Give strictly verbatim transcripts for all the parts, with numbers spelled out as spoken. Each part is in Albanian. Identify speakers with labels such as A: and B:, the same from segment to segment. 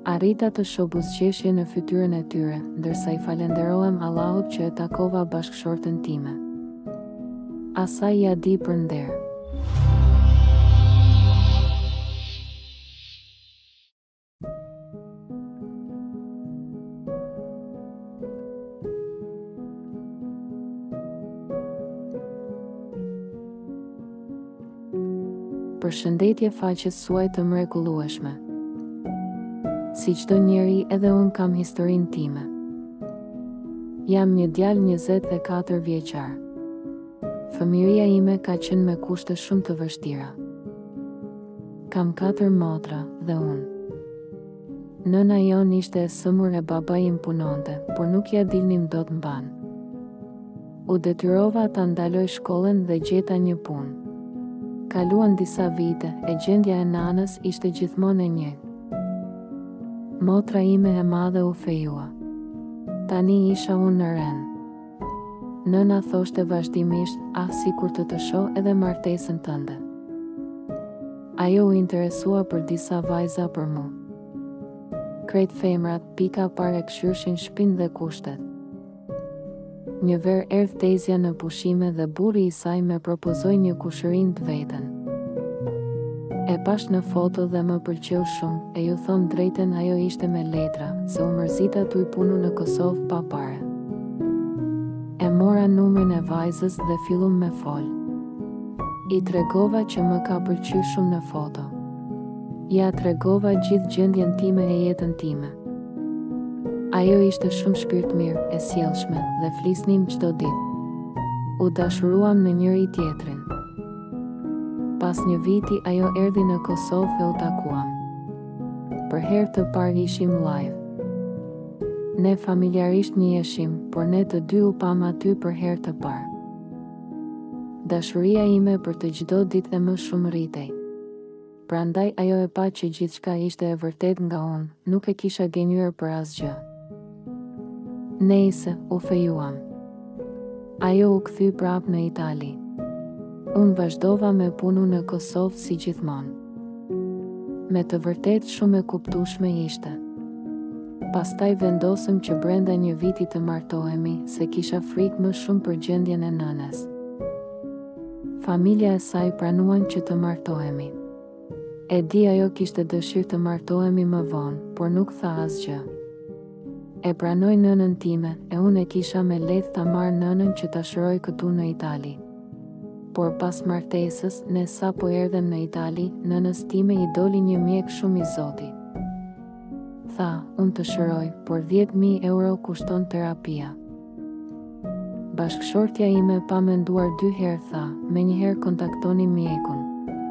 A: Arrita të shoh buzëqeshje në fytyrën e tyre, ndërsa i falenderohem Allahut që e takova bashkëshorten time. Asaj ja di për nder. Përshëndetje faqes suaj të mrekullueshme. Si çdo njeri, edhe unë kam historinë time. Jam një djalë njëzet e katër vjeçar. Fëmijëria ime ka qenë me kushte shumë të vështira. Kam katër motra dhe unë. Nëna jon ishte e sëmur e babai im punonte, por nuk ja dilnim dot mban. U detyrova ta ndaloj shkollën dhe gjeta një punë. Kaluan disa vite, e gjendja e nanës ishte gjithmonë e njëjtë. Motra ime e madhe u fejua. Tani isha unë në rend. Nëna thoshte vazhdimisht, ah si kur të të shoh edhe martesën tënde. Ajo u interesua për disa vajza për mu. Krejt femrat, pika pare këshyrshin shpinë dhe kushtet. Një verë erdh tezja në pushime dhe burri i saj me propozoi një kushërinë të vetën. E pash në foto dhe më pëlqeu shumë, e ju thom drejtën ajo ishte me letra, se u mërzita tu i punu në Kosovë pa pare. E mora numrin e vajzës dhe fillum me fol. I tregova që më ka pëlqyer shumë në foto. Ja tregova gjithë gjendjen time e jetën time. Ajo ishte shumë shpirtmirë, e sjellshme dhe flisnim çdo ditë. U dashuruam në njëri tjetrin. Pas një viti ajo erdhi në Kosovë e u takuam. Për herë të parë ishim live. Ne familjarisht njiheshim, por ne të dy u pam aty për herë të parë. Dashuria ime për të çdo ditë e më shumë rritej. Prandaj ajo e pa që gjithçka ishte e vërtet nga unë, nuk e kisha gënjur për asgjë. Nejse, u fejuam. Ajo u kthy prap në Itali. Unë vazhdova me punu në Kosovë si gjithmonë. Me të vërtet shumë e kuptueshme ishte. Pastaj vendosëm që brenda një viti të martohemi, se kisha frikë më shumë për gjendjen e nënes. Familja e saj pranuan që të martohemi. E di ajo kishte dëshirë të martohemi më vonë, por nuk tha asgjë. E pranoj nënën time, e unë e kisha me lehtë ta marr nënën që ta shëroj këtu në Itali. Por pas martesës, ne sa po erdhem në Itali, nënës time i doli një mjek shumë i Zoti. Tha, unë të shëroj, por dhjetë mijë euro kushton terapia. Bashkëshortja ime pa menduar dy herë tha, me njëherë kontaktoni mjekun.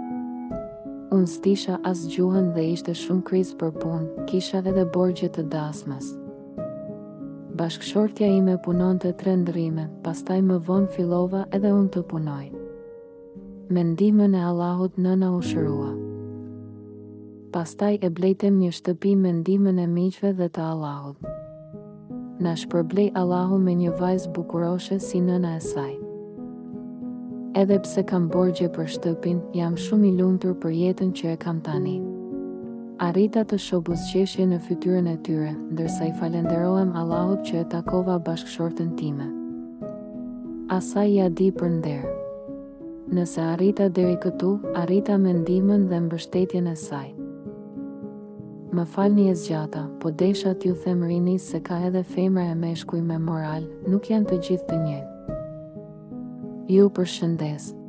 A: Unë s'disha as gjuhën dhe ishte shumë krizë për punë, kisha edhe borxhe të dasmës. Bashkëshortja ime punonte tre ndrime, pastaj më vonë fillova edhe unë të punoj. Me ndihmën e Allahut nëna u shërua. Pastaj e blejtem një shtëpi me ndihmën e miqve dhe të Allahut. Na shpërblej Allahu me një vajzë bukuroshe si nëna e saj. Edhe pse kam borxhe për shtëpin, jam shumë i lumtur për jetën që e kam tani. Arrita të shoh buzëqeshje në fytyrën e tyre, ndërsa i falenderohem Allahut që e takova bashkëshorten time. Asaj ja di për nder. Nëse arrita deri këtu, arrita me ndihmën dhe mbështetjen e saj. Më falni e zgjata, po desha t'ju them rinis se ka edhe femra e meshkuj me moral, nuk janë të gjithë të njëjtë. Ju përshëndes.